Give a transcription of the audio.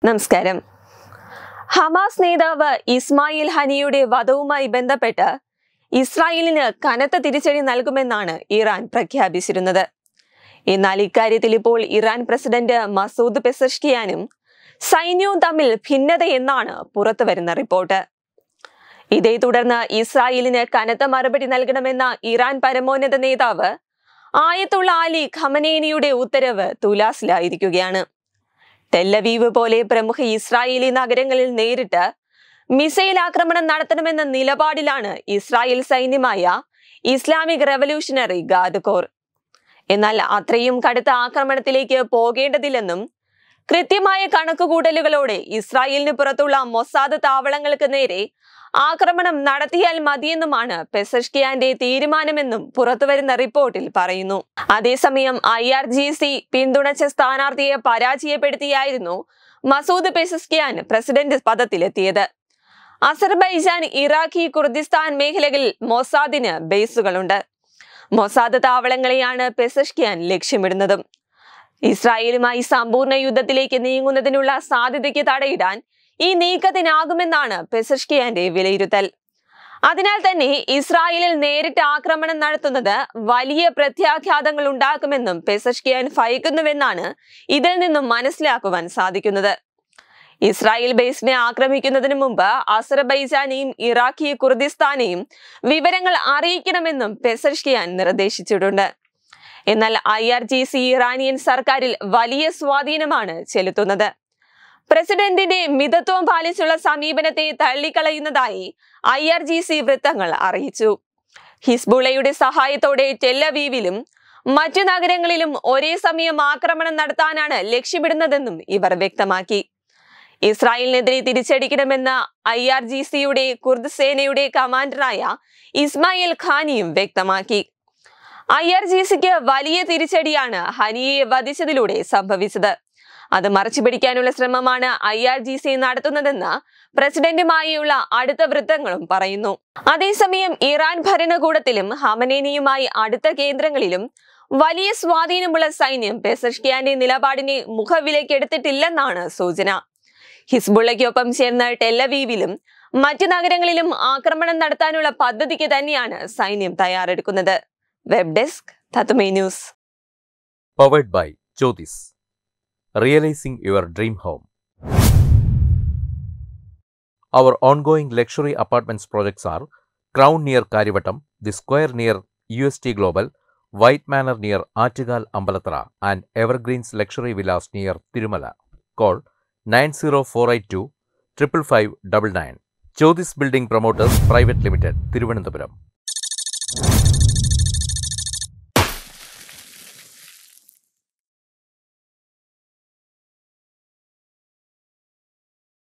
നമസ്കാരം. ഹമാസ് നേതാവ് ഇസ്മായിൽ ഹനിയുടെ വധവുമായി ബന്ധപ്പെട്ട് ഇസ്രായേലിന് കനത്ത തിരിച്ചടി നൽകുമെന്നാണ് ഇറാൻ പ്രഖ്യാപിച്ചിരുന്നത്. എന്നാൽ ഇക്കാര്യത്തിൽ ഇപ്പോൾ ഇറാൻ പ്രസിഡന്റ് മസൂദ് പെസഷ്കിയാനും സൈന്യവും തമ്മിൽ ഭിന്നതയെന്നാണ് പുറത്തുവരുന്ന റിപ്പോർട്ട്. ഇതേ തുടർന്ന് ഇസ്രായേലിന് കനത്ത മറുപടി നൽകണമെന്ന ഇറാൻ പരമോന്നത നേതാവ് ആയത്തുള്ള അലി ഖമനേനിയുടെ ഉത്തരവ് തുലാസിലായിരിക്കുകയാണ്. ടെല്ലവീവ് പോലെ പ്രമുഖ ഇസ്രായേലി നഗരങ്ങളിൽ നേരിട്ട് മിസൈൽ ആക്രമണം നടത്തണമെന്ന നിലപാടിലാണ് ഇസ്രായേൽ സൈന്യമായ ഇസ്ലാമിക് റവല്യൂഷണറി ഗാർഡ് കോർ. എന്നാൽ അത്രയും കടുത്ത ആക്രമണത്തിലേക്ക് പോകേണ്ടതില്ലെന്നും കൃത്യമായ കണക്കുകൂട്ടലുകളോടെ ഇസ്രായേലിന് പുറത്തുള്ള മൊസാദ് താവളങ്ങൾക്ക് നേരെ ആക്രമണം നടത്തിയാൽ മതിയെന്നുമാണ് പെസഷ്കിയാന്റെ തീരുമാനമെന്നും പുറത്തുവരുന്ന റിപ്പോർട്ടിൽ പറയുന്നു. അതേസമയം IRGC പിന്തുണച്ച സ്ഥാനാർത്ഥിയെ പരാജയപ്പെടുത്തിയായിരുന്നു മസൂദ് പെസഷ്കിയാൻ പ്രസിഡന്റ് പദത്തിലെത്തിയത്. അസർബൈജാൻ, ഇറാഖി കുർദിസ്ഥാൻ മേഖലകളിൽ മൊസാദിന് ബേസുകളുണ്ട്. Mossad താവളങ്ങളെയാണ് Pezeshkian ലക്ഷ്യമിടുന്നതും. ഇസ്രായേലുമായി സമ്പൂർണ്ണ യുദ്ധത്തിലേക്ക് നീങ്ങുന്നതിനുള്ള സാധ്യതയ്ക്ക് തടയിടാൻ ഈ നീക്കത്തിനാകുമെന്നാണ് പെസഷ്കിയാന്റെ വിലയിരുത്തൽ. അതിനാൽ തന്നെ ഇസ്രായേലിൽ നേരിട്ട് ആക്രമണം നടത്തുന്നത് വലിയ പ്രത്യാഘാതങ്ങൾ ഉണ്ടാക്കുമെന്നും പെസഷ്കിയാൻ ഭയക്കുന്നുവെന്നാണ് ഇതിൽ നിന്നും മനസ്സിലാക്കുവാൻ സാധിക്കുന്നത്. ഇസ്രായേൽ ബേസിനെ ആക്രമിക്കുന്നതിന് മുമ്പ് അസർബൈജാനെയും ഇറാഖി കുർദിസ്ഥാനെയും വിവരങ്ങൾ അറിയിക്കണമെന്നും പെസഷ്കിയാൻ നിർദ്ദേശിച്ചിട്ടുണ്ട്. എന്നാൽ IRGC ഇറാനിയൻ സർക്കാരിൽ വലിയ സ്വാധീനമാണ് ചെലുത്തുന്നത്. പ്രസിഡന്റിന്റെ മിതത്വം പാലിച്ചുള്ള സമീപനത്തെ തള്ളിക്കളയുന്നതായി IRGC വൃത്തങ്ങൾ അറിയിച്ചു. ഹിസ്ബുള്ളയുടെ സഹായത്തോടെ ടെല്ലവീവിലും മറ്റു നഗരങ്ങളിലും ഒരേ സമയം ആക്രമണം നടത്താനാണ് ലക്ഷ്യമിടുന്നതെന്നും ഇവർ വ്യക്തമാക്കി. ഇസ്രായേലിനെതിരെ തിരിച്ചടിക്കണമെന്ന IRGCയുടെ കുർദ് സേനയുടെ കമാൻഡറായ ഇസ്മായിൽ ഖാനിയും വ്യക്തമാക്കി. IRGCക്ക് വലിയ തിരിച്ചടിയാണ് ഹനിയെ വധിച്ചതിലൂടെ സംഭവിച്ചത്. അത് മറച്ചുപിടിക്കാനുള്ള ശ്രമമാണ് IRGC നടത്തുന്നതെന്ന് പ്രസിഡന്റുമായുള്ള അടുത്ത വൃത്തങ്ങളും പറയുന്നു. അതേസമയം ഇറാൻ ഭരണകൂടത്തിലും ഖമനേനിയുമായി അടുത്ത കേന്ദ്രങ്ങളിലും വലിയ സ്വാധീനമുള്ള സൈന്യം പെസഷ്കിയാന്റെ നിലപാടിനെ മുഖവിലക്കെടുത്തിട്ടില്ലെന്നാണ് സൂചന. ഹിസ്ബുള്ളയ്ക്കൊപ്പം ചേർന്ന് ടെല്ലവീവിലും മറ്റു നഗരങ്ങളിലും ആക്രമണം നടത്താനുള്ള പദ്ധതിക്ക് തന്നെയാണ് സൈന്യം തയ്യാറെടുക്കുന്നത്. Web desk Tatwamayi news. Powered by Jyotis. Realizing your dream home. Our ongoing luxury apartments projects are Crown near Karivattam, The Square near UST Global, White Manor near Attigal Ambalathara, and Evergreens Luxury Villas near Tirumala. Call 90482 55599. Jyotis Building Promoters Private Limited, Thiruvananthapuram.